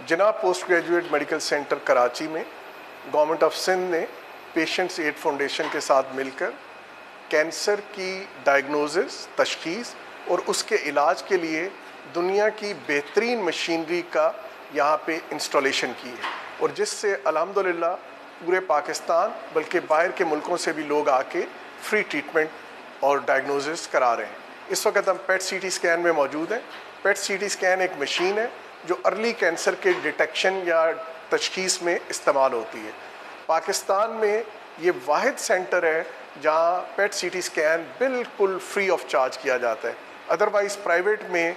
جناب post graduate medical centre Karachi میں government of Sindh نے پیشنٹس ایڈ فاؤنڈیشن کے ساتھ مل کر کینسر کی ڈائگنوزس، تشخیص اور اس کے علاج کے لیے دنیا کی بہترین مشینری کا یہاں پہ انسٹالیشن کی ہے، اور جس سے الحمدللہ پورے پاکستان بلکہ باہر کے ملکوں سے بھی لوگ آ کے فری ٹریٹمنٹ اور ڈائگنوزس کرا رہے ہیں۔ اس وقت ہم پیٹ سی ٹی اسکین میں موجود ہیں۔ پیٹ سی ٹی اسکین ایک مشین ہے جو ارلی کینسر کے ڈیٹیکشن یا تشخیص میں استعمال ہوتی ہے۔ پاکستان میں یہ واحد سینٹر ہے جہاں پیٹ سی ٹی اسکین بالکل فری آف چارج کیا جاتا ہے۔ ادروائز پرائیویٹ میں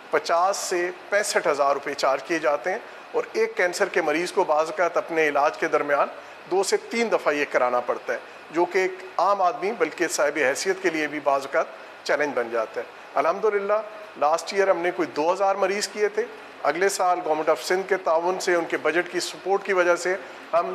50 سے 65 ہزار روپے چارج کیے جاتے ہیں، اور ایک کینسر کے مریض کو بعض اوقات اپنے علاج کے درمیان 2 سے 3 دفعہ یہ کرانا پڑتا ہے، جو کہ ایک عام آدمی بلکہ صاحب حیثیت کے لیے بھی بعض اوقات چیلنج بن جاتا ہے۔ الحمدللہ لاسٹ ایئر ہم نے کوئی 2000 مریض کیے تھے۔ اگلے سال گورنمنٹ آف سندھ کے تعاون سے، ان کے بجٹ کی سپورٹ کی وجہ سے ہم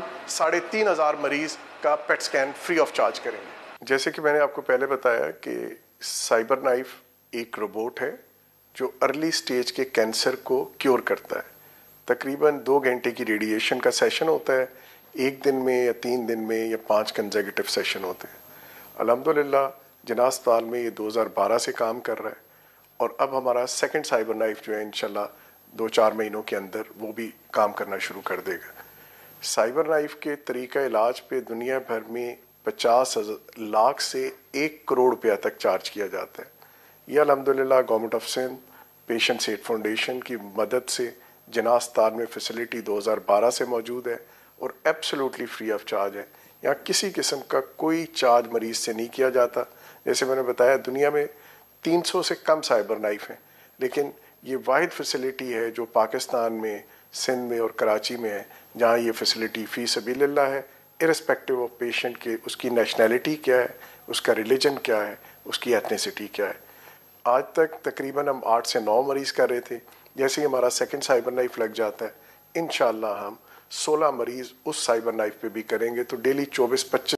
3500 مریض کا PET scan free of charge کریں گے۔ جیسے کہ میں نے آپ کو پہلے بتایا کہ سائبر نائف ایک روبوٹ ہے جو ارلی سٹیج کے کینسر کو کیور کرتا ہے۔ تقریباً 2 گھنٹے کی ریڈیشن کا سیشن ہوتا ہے، 1 دن میں یا 3 دن میں یا 5 کنزیکٹیو سیشن ہوتے ہیں۔ الحمدللہ جناح اسپتال میں یہ 2012 سے کام کر رہا ہے، اور اب ہمارا سیکنڈ سائبر نائف جو ہے انشاءاللہ 2-4 مہینوں کے اندر وہ بھی کام کرنا شروع کر دے گا۔ سائبر نائف کے طریقہ علاج پہ دنیا بھر میں 50 لاکھ سے 1 کروڑ روپیہ تک چارج کیا جاتا ہے۔ یہ الحمدللہ government of Sindh patients aid foundation کی مدد سے جناح اسپتال میں فیسلٹی 2012 سے موجود ہے، اور ایبسلیوٹلی فری آف چارج ہے۔ یہاں کسی قسم کا کوئی چارج مریض سے نہیں کیا جاتا۔ جیسے میں نے بتایا دنیا میں 300 سے کم سائبر نائف ہیں، لیکن یہ واحد فیسلٹی ہے جو پاکستان میں، سندھ میں اور کراچی میں ہے، جہاں یہ فیسلٹی فی سبیل اللہ ہے، ارسپیکٹیو آف پیشنٹ کے اس کی نیشنلٹی کیا ہے، اس کا ریلیجن کیا ہے، اس کی ایتھنیسٹی کیا ہے۔ آج تک تقریباً ہم 8 سے 9 مریض کر رہے تھے۔ جیسے ہی ہمارا سیکنڈ سائبر نائف لگ جاتا ہے، انشاءاللہ ہم 16 مریض اس سائبر نائف پہ بھی کریں گے، تو ڈیلی 24-25